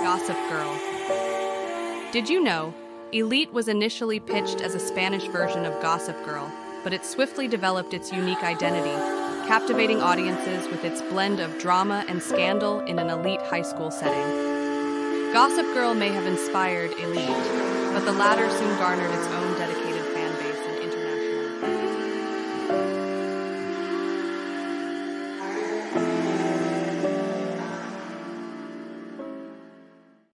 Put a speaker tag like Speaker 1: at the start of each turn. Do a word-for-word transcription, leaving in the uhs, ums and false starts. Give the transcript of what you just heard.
Speaker 1: Gossip Girl. Did you know, Elite was initially pitched as a Spanish version of Gossip Girl, but it swiftly developed its unique identity, captivating audiences with its blend of drama and scandal in an elite high school setting. Gossip Girl may have inspired Elite, but the latter soon garnered its own